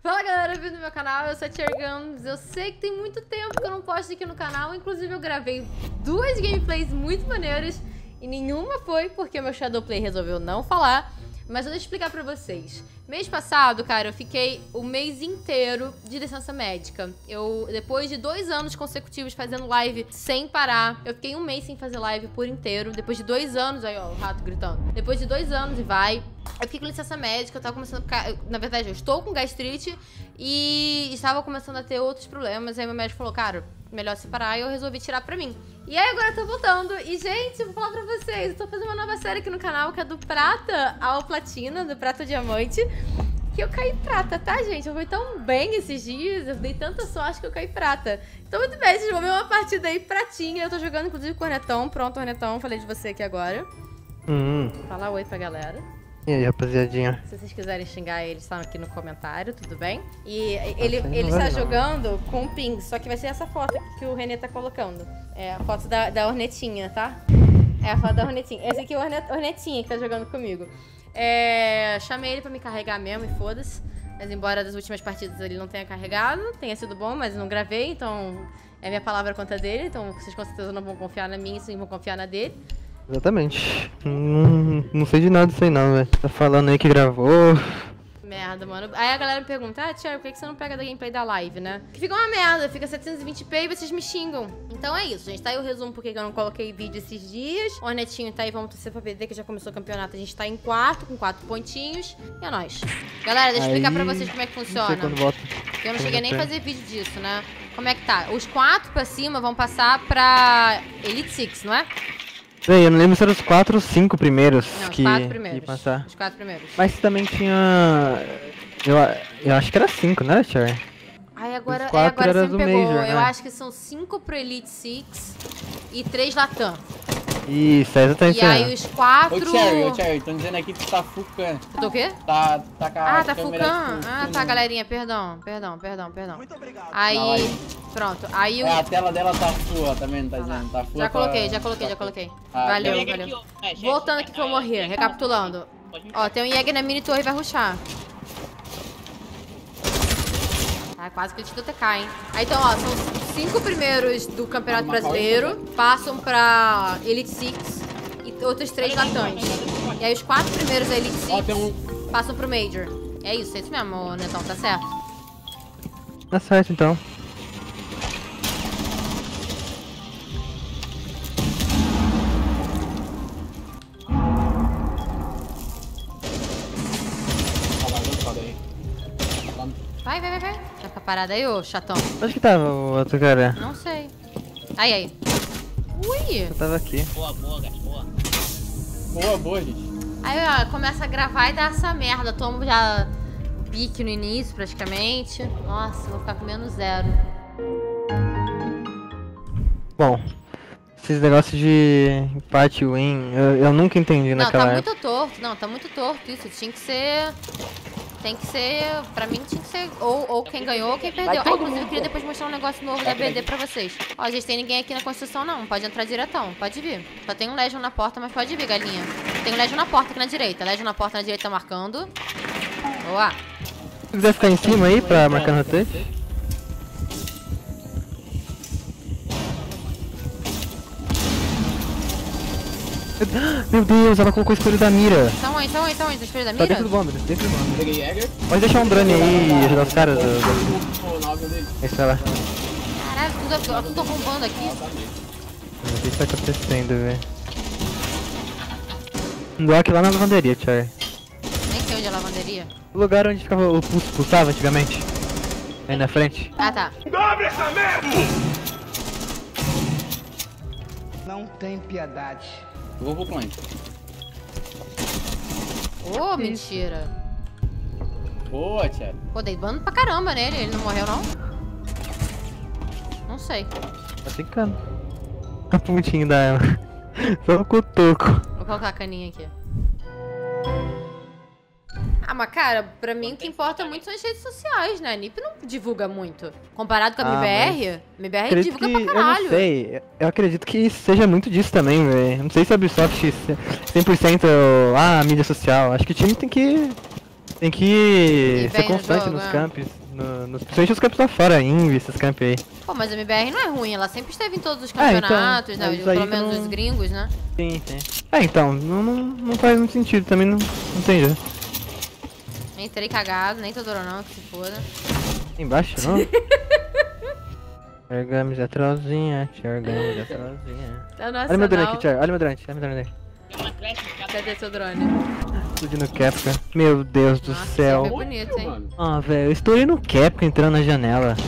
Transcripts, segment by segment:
Fala galera, bem-vindo no meu canal, eu sou a Tchergams. Eu sei que tem muito tempo que eu não posto aqui no canal. Inclusive eu gravei 2 gameplays muito maneiras e nenhuma foi porque meu Shadowplay resolveu não falar. Mas eu vou explicar pra vocês. Mês passado, cara, eu fiquei o mês inteiro de licença médica. Depois de 2 anos consecutivos fazendo live sem parar, eu fiquei um mês sem fazer live por inteiro. Depois de 2 anos, aí ó, o rato gritando. Depois de 2 anos e vai. Eu fiquei com licença médica, eu tava começando a ficar... Na verdade, eu estou com gastrite e estava começando a ter outros problemas. Aí meu médico falou, cara, melhor separar, e eu resolvi tirar pra mim. E aí agora eu tô voltando. E, gente, vou falar pra vocês, eu tô fazendo uma nova série aqui no canal, que é do prata ao platina, do prata ao diamante. Que eu caí prata, tá, gente? Eu fui tão bem esses dias, eu dei tanta sorte que eu caí prata. Então, muito bem, vocês vão ver uma partida aí pratinha. Eu tô jogando, inclusive, com o Hornetão. Pronto, Hornetão, falei de você aqui agora. Fala oi pra galera. E aí, rapaziadinha? Se vocês quiserem xingar eles, estão aqui no comentário, tudo bem? E ele está jogando com ping, só que vai ser essa foto que o René tá colocando. É a foto da Hornetinha, tá? É a foto da Hornetinha. Esse aqui é o Hornetinha que tá jogando comigo. Chamei ele pra me carregar mesmo e foda-se. Mas embora das últimas partidas ele não tenha carregado, tenha sido bom, mas eu não gravei, então é minha palavra contra dele. Então vocês com certeza não vão confiar na minha, sim vão confiar na dele. Exatamente. Não sei de nada disso aí não, velho. Tá falando aí que gravou. Merda, mano. Aí a galera me pergunta, Thiago, por que você não pega da gameplay da live, né? Que fica uma merda, fica 720p e vocês me xingam. Então é isso, gente. Tá aí o resumo porque eu não coloquei vídeo esses dias. O Hornetinho tá aí, vamos torcer pra perder, que já começou o campeonato. A gente tá em quarto, com 4 pontinhos. E é nóis. Galera, deixa eu explicar pra vocês como é que funciona. Não sei quando volta. Eu não cheguei nem a fazer vídeo disso, né? Como é que tá? Os 4 pra cima vão passar pra Elite Six, não é? Eu não lembro se eram os 4 ou 5 primeiros. Não, os que 4 primeiros. ia passar. Os 4 primeiros. Mas também tinha... Eu acho que era 5, né, Cher? Aí agora Os 4 você eram me do pegou. Major, né? Eu acho que são 5 pro Elite Six e 3 Latam. Isso, é exatamente E aí os 4... Ô, Cherry, estão dizendo aqui que tu tá fucando. Eu tô o quê? Tá com a Tá câmera fucando? full, Tá, né? galerinha, perdão. Muito obrigado. Aí, pronto. Aí o... A tela dela tá full, tá vendo? Tá dizendo, tá full. Já coloquei. Ah, Valeu. Aqui, Voltando aqui que eu morrer, recapitulando. Ó, tem um Jäger na mini torre e vai rushar. Ah, quase que ele te deu TK, hein? Aí, então, ó, são os 5 primeiros do Campeonato Brasileiro, passam pra Elite Six e outros 3 latãs. E aí os 4 primeiros da Elite Six passam pro Major. É isso mesmo, Netão, tá certo? Tá certo, então. Vai. Já tá parado aí, ô chatão. Onde que tava o outro cara? Não sei. Aí. Ui! Eu tava aqui. Boa, gato, boa. Boa, gente. Aí, ó, começa a gravar e dá essa merda. Tomo já pique no início, praticamente. Nossa, vou ficar com -0. Bom, esses negócios de empate win, eu nunca entendi Não, naquela tá época. muito torto. Não, tá muito torto isso. Tinha que ser... Pra mim tinha que ser ou quem ganhou ou quem perdeu. Inclusive, eu queria depois mostrar um negócio novo da BD pra vocês. Ó, gente, tem ninguém aqui na construção, não. Pode entrar diretão. Pode vir. Só tem um Legion na porta, mas pode vir, galinha. Tem um Legion na porta aqui na direita. Legion na porta na direita tá marcando. Boa. Se quiser ficar em cima aí pra marcar no rotate. Meu Deus, ela colocou o escolho da mira. São onde? Do espelho da Tá mira? dentro do bomber, Peguei Jäger. Pode deixar um drone aí e ajudar os caras. O 9 dele. Esse vai lá. Caralho, tudo arrombando aqui. Não sei o que tá acontecendo, velho. Um bloco lá na lavanderia, Char. Nem sei onde é a lavanderia. O lugar onde ficava o pulsava antigamente. Aí na frente. Ah, tá. Não tem piedade. Eu vou pro clã. Ô, mentira. Boa, Cherry. Pô, dei dano pra caramba nele. Ele não morreu, não? Não sei. Tá ficando. A pontinha da ela. Só o cotoco. Vou colocar a caninha aqui. Ah, mas cara, pra mim o que importa muito são as redes sociais, né? A NiP não divulga muito. Comparado com a MBR, MBR divulga pra caralho. Eu não sei, eu acredito que seja muito disso também, velho. Não sei se a Ubisoft 100% a mídia social. Acho que o time tem que Tem que E ser vem no constante jogo, nos é. campos. Principalmente os campos lá fora, Invi, esses campos aí. Pô, mas a MBR não é ruim, ela sempre esteve em todos os Ah, então, campeonatos, né? mas Pelo aí que menos não- os gringos, né? Sim, sim. Então, não faz muito sentido, também não tem jeito. Entrei cagado, nem Todoro não, que se foda. Embaixo, não? Orgamos a trollzinha, orgamos a trollzinha. É o nosso Olha meu drone canal. aqui, Thiago, olha meu drone aí. Tem uma creche de cada Cadê seu drone? Explodindo Capca. Meu Deus do Nossa, céu. você é bonito, hein? Mano. Ah, velho, eu estourei no Capca entrando na janela.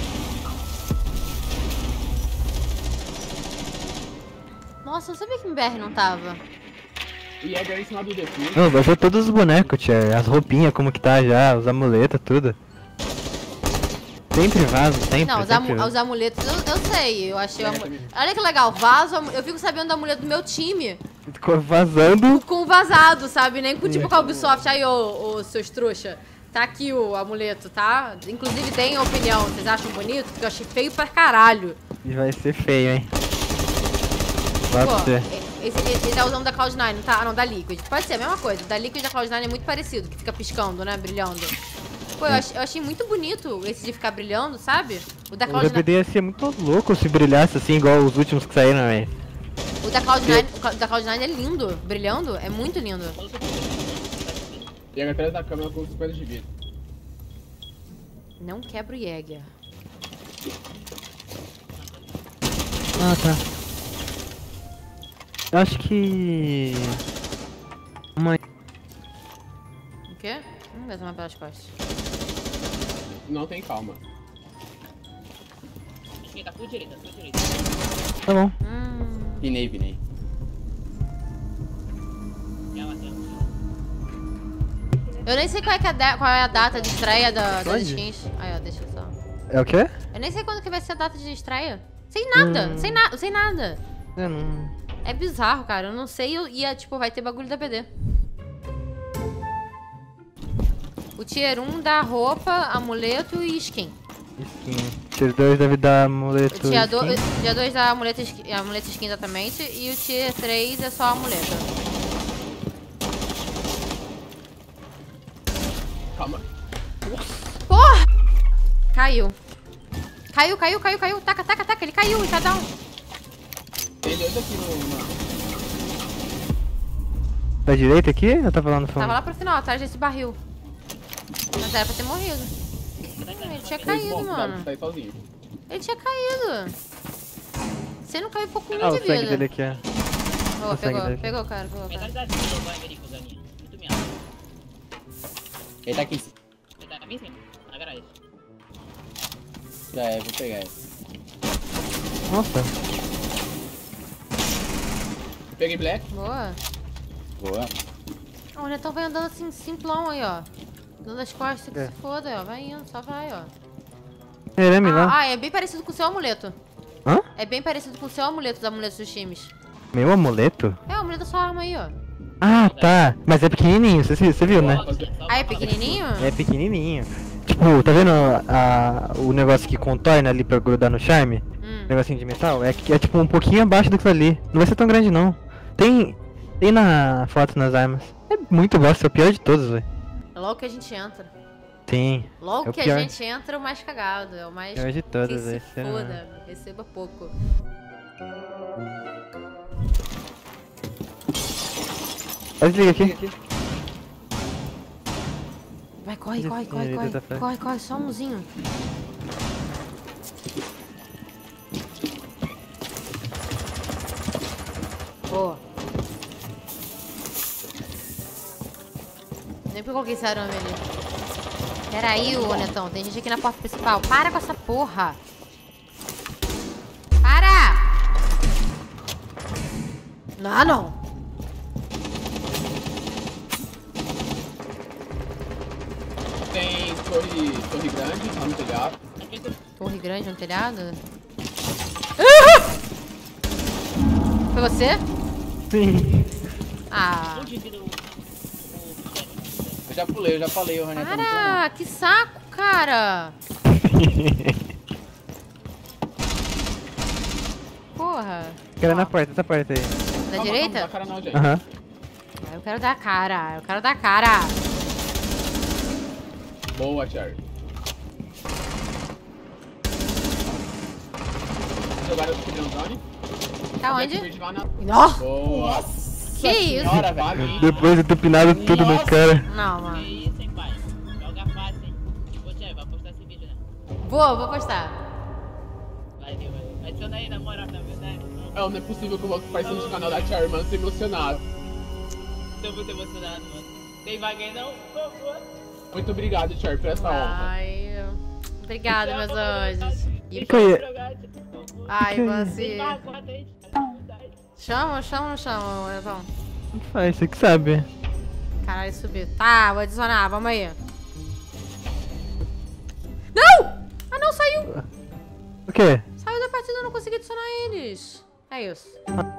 Nossa, eu sabia que MBR não tava. E Jäger em cima do defuse. Não, baixou todos os bonecos, tia. As roupinhas, como que tá já, os amuletos, tudo. Sempre vaso, sempre. Não, sempre vaso. os amuletos eu sei, eu achei o amuleto. Olha que legal, vaso, eu fico sabendo do amuleto do meu time Ficou vazando. com o vazado, sabe? Nem com tipo com a Ubisoft. Aí, ô seus trouxa, tá aqui o amuleto, tá? Inclusive, deem a opinião, vocês acham bonito? Porque eu achei feio pra caralho. E vai ser feio, hein? Vai Pô, ser. esse tá usando da Cloud9, não tá? Ah, não, da Liquid. Pode ser a mesma coisa, da Liquid e da Cloud9 é muito parecido, que fica piscando, né? Brilhando. Pô, eu achei muito bonito esse de ficar brilhando, sabe? O da O Cloud9. DBD ia ser muito louco se brilhasse assim, igual os últimos que saíram, velho. O da Cloud9 é lindo, brilhando, é muito lindo. Jäger atrás da câmera com 50 de vida. Não quebra o Jäger. Ah, tá. Eu acho que... O quê? Vai tomar pelas costas. Não tem calma. Tá tudo direito, tá tudo direito. Tá bom. Pinei. Tem ela, tem ela. Eu nem sei qual é a data de estreia das Onde? skins. Aí, ó, deixa eu só. É o quê? Eu nem sei quando que vai ser a data de estreia. Sei nada, sei nada. Eu não... É bizarro, cara. Eu não sei e tipo, vai ter bagulho da BD. O Tier 1 dá roupa, amuleto e skin. Skin. Tier 2 deve dar amuleto O Tier skin. 2 dá amuleto e skin exatamente. E o Tier 3 é só amuleto. Calma. Porra! Caiu. Caiu. Taca. Ele caiu e tá down. Tem dois aqui no... Da direita aqui? Eu tava lá no fundo. Tava lá pro final, atrás desse barril. Mas era pra ter morrido. Ele tinha caído, mano. Tá aí sozinho. Ele tinha caído. Você não caiu um pouquinho Ah, de o sangue vida. dele aqui, ó. Boa, o sangue dele. pegou, cara. Metade da vida eu vou Emerico, Zaninha. Muito minha. Ele tá aqui em cima. Ele tá bem em cima, na garagem. Já é, vou pegar ele. Nossa. Eu peguei Black. Boa. Boa. Ó, o Netão vai andando assim, simplão aí, ó. Dando as costas, que É. se foda, ó. Vai indo, só vai, ó. Ereme lá. Ah, é bem parecido com o seu amuleto. Hã? É bem parecido com o seu amuleto, os amuletos dos times. Meu amuleto? É o amuleto da sua arma aí, ó. Ah, tá. Mas é pequenininho, você viu, né? Ah, é pequenininho? É pequenininho. Tipo, tá vendo o negócio que contorna ali pra grudar no charme? Negocinho de metal? É tipo um pouquinho abaixo daquilo ali. Não vai ser tão grande, não. Tem na foto nas armas. É muito bosta, é o pior de todos, velho. Logo que a gente entra. Sim. Logo É o que pior. a gente entra, o mais cagado. É o mais... Pior de todos, que se velho. Você não- foda, receba pouco. Ó, desliga aqui. Vai, corre, Ele tá corre, só umzinho. Boa. Nem porque eu coloquei esse arame ali. Peraí, ô Netão, tem gente aqui na porta principal. Para com essa porra. Para! Ah, não. Tem torre grande, lá no telhado. Torre grande no telhado? Foi você? Sim. Ah. Onde vira o Eu já falei, o René tá muito Para, que saco, cara. Porra. Cara na porta, essa porta aí. Da Calma, direita? calma, dá cara não, gente. Aham. Ah, eu quero dar cara, eu quero dar cara. Boa, Cherry. Jogaram o Tigrão Zone. Tá Black onde? Bridge lá na... Nossa! Boa. Que isso? Senhora, velho. Depois de ter pinado tudo no cara. Não, Que mano. isso, hein, pai? Joga fácil, hein? Ô, Tchê, vai postar esse vídeo, né? Vou postar. Vai, vai. Adiciona aí, na moral, tá vendo, né? Não é possível que eu vou aparecer no canal da Cherry, mano. Tô emocionado. Tô muito emocionado, mano. Tem vaga aí, não? Por favor. Muito obrigado, Cherry, por essa honra. Ai, obrigada, meus anjos. E- Que é? Ai, Tem você. vaga, corta aí. Chama ou não chama, Elton? Não faz, você que sabe. Caralho, subiu. Tá, vou adicionar, vamos aí. Não! Ah, não, saiu! O quê? Saiu da partida, eu não consegui adicionar eles. É isso.